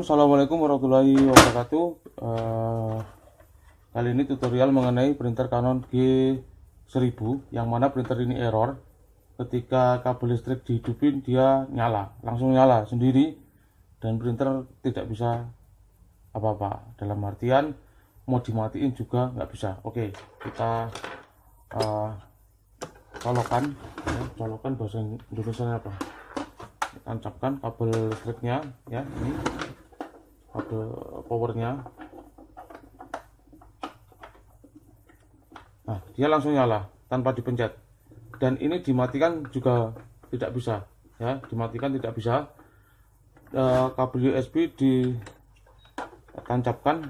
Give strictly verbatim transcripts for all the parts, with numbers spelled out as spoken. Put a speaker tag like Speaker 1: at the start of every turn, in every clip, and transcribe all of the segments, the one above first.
Speaker 1: Assalamualaikum warahmatullahi wabarakatuh. Uh, kali ini tutorial mengenai printer Canon G seribu, yang mana printer ini error. Ketika kabel listrik dihidupin, dia nyala, langsung nyala sendiri, dan printer tidak bisa apa-apa. Dalam artian mau dimatiin juga nggak bisa. Oke, kita uh, colokan, ya, colokan bahasa Indonesia apa? Tancapkan kabel listriknya, ya, ini kabel powernya. Nah, dia langsung nyala tanpa dipencet, dan ini dimatikan juga tidak bisa, ya, dimatikan tidak bisa. E, kabel U S B ditancapkan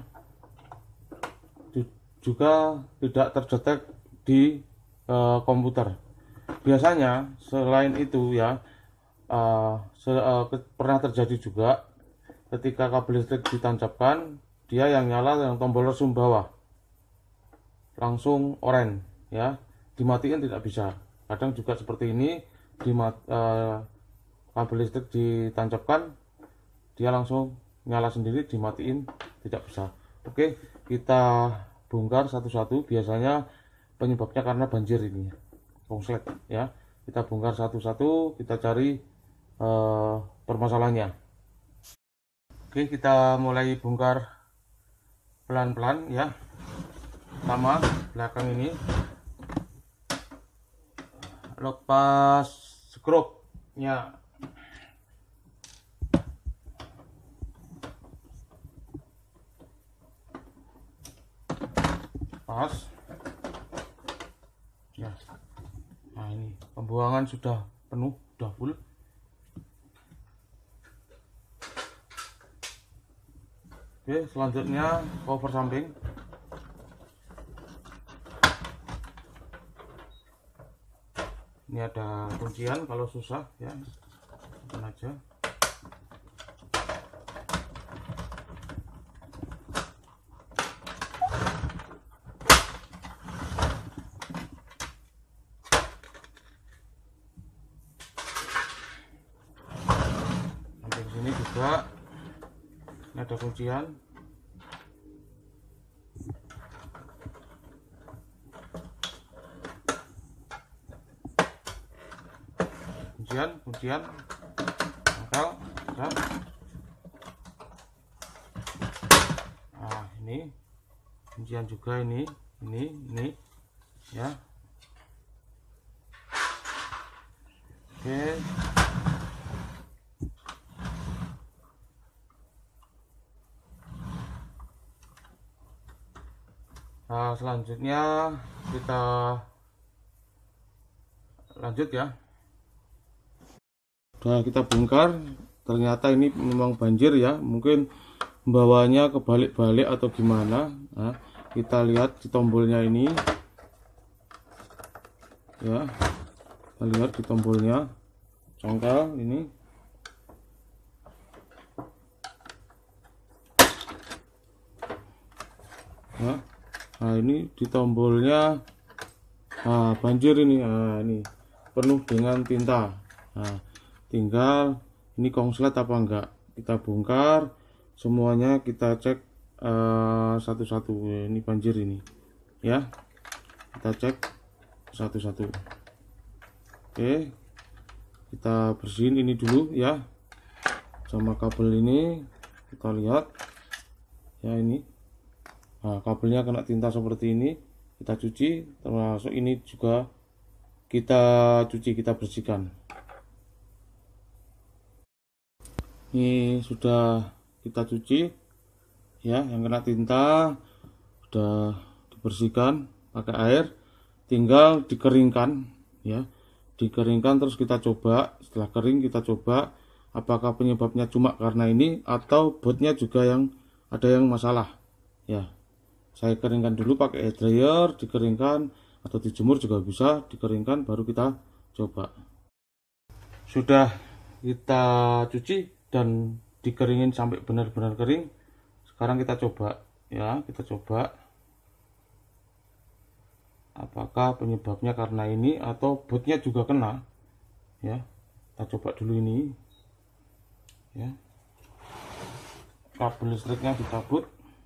Speaker 1: juga tidak terdetek di e, komputer. Biasanya selain itu, ya, Uh, se uh, pernah terjadi juga ketika kabel listrik ditancapkan, dia yang nyala yang tombol resume bawah langsung oranye, ya, dimatiin tidak bisa. Kadang juga seperti ini, dimat uh, kabel listrik ditancapkan, dia langsung nyala sendiri, dimatiin tidak bisa. Oke, kita bongkar satu-satu. Biasanya penyebabnya karena banjir ini, konslet, ya. Kita bongkar satu-satu, kita cari Uh, permasalahannya. Oke, kita mulai bongkar pelan-pelan, ya. Pertama, belakang ini, lepas skrupnya. Pas, ya. Nah, ini pembuangan sudah penuh, sudah full. Oke, selanjutnya cover samping. Ini ada kuncian, kalau susah, ya, tekan aja. Sampai sini juga ini ada kuncian. Kuncian, kuncian, angkel, ya. Nah, ini kuncian juga, ini, ini, ini, ya. Oke. Nah, selanjutnya kita lanjut, ya. Udah kita bongkar, ternyata ini memang banjir, ya, mungkin membawanya kebalik-balik atau gimana. Nah, kita lihat di tombolnya ini, ya, kita lihat di tombolnya, congkel ini. Nah, nah ini di tombolnya, nah, banjir ini, nah, ini penuh dengan tinta. Nah, tinggal ini konslet apa enggak, kita bongkar semuanya, kita cek satu-satu. uh, ini banjir ini, ya, kita cek satu-satu. Oke, kita bersihin ini dulu, ya, sama kabel ini. Kita lihat, ya, ini. Nah, kabelnya kena tinta seperti ini, kita cuci, termasuk ini juga kita cuci, kita bersihkan. Ini sudah kita cuci, ya, yang kena tinta sudah dibersihkan pakai air, tinggal dikeringkan, ya, dikeringkan terus kita coba. Setelah kering kita coba apakah penyebabnya cuma karena ini atau botnya juga yang ada yang masalah, ya. Saya keringkan dulu pakai air dryer, dikeringkan atau dijemur juga bisa, dikeringkan baru kita coba. Sudah kita cuci dan dikeringin sampai benar-benar kering. Sekarang kita coba, ya, kita coba apakah penyebabnya karena ini atau botnya juga kena, ya. Kita coba dulu ini, ya. kabel listriknya dicabut.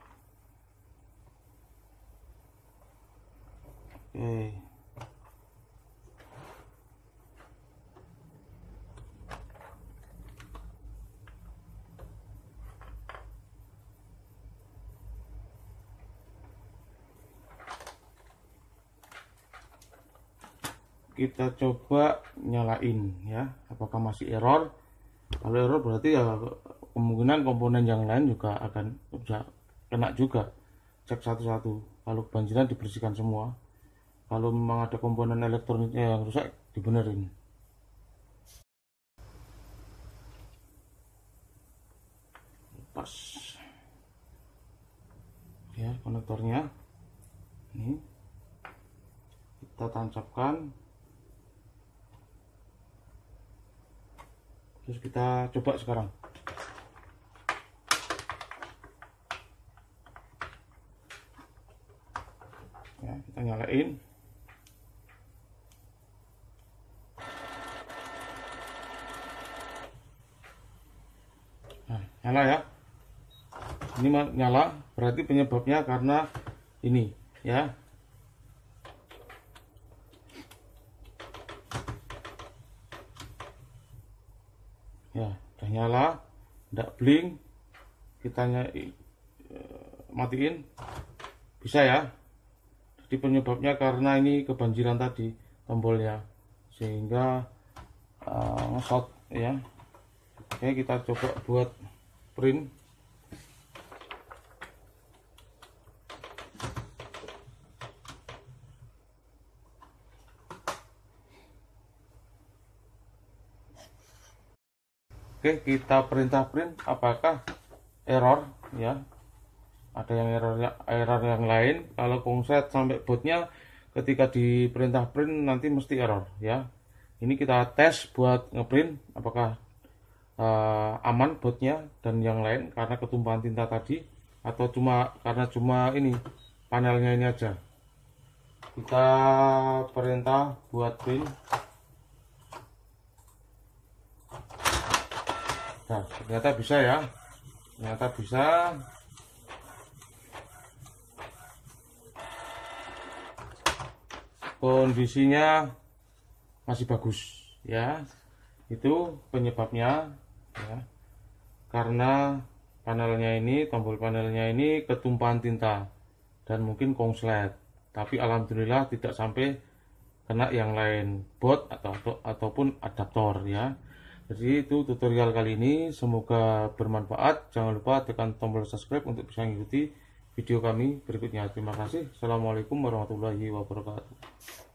Speaker 1: Oke. Kita coba nyalain ya, apakah masih error. Kalau error berarti ya kemungkinan komponen yang lain juga akan bisa kena juga. Cek satu-satu, kalau kebanjiran dibersihkan semua. Kalau memang ada komponen elektroniknya yang rusak, dibenerin. Pas ya konektornya ini kita tancapkan. Terus kita coba sekarang. Ya, kita nyalain. Nah, nyala ya. Ini nyala, berarti penyebabnya karena ini ya. Ya, udah nyala, tidak blink, kita nyai, e, matiin, bisa ya. Jadi penyebabnya karena ini kebanjiran tadi tombolnya, sehingga uh, nge-short ya. Oke, kita coba buat print. Oke, kita perintah print, apakah error ya, ada yang error error yang lain. Kalau konslet sampai botnya ketika di perintah print nanti mesti error ya. Ini kita tes buat ngeprint apakah uh, aman botnya dan yang lain karena ketumpahan tinta tadi, atau cuma karena cuma ini panelnya ini aja. Kita perintah buat print. Nah, ternyata bisa ya, ternyata bisa. Kondisinya masih bagus ya, itu penyebabnya ya, karena panelnya ini, tombol panelnya ini ketumpahan tinta dan mungkin konslet, tapi alhamdulillah tidak sampai kena yang lain, bot atau, atau ataupun adaptor ya. Jadi itu tutorial kali ini, semoga bermanfaat. Jangan lupa tekan tombol subscribe untuk bisa mengikuti video kami berikutnya. Terima kasih. Assalamualaikum warahmatullahi wabarakatuh.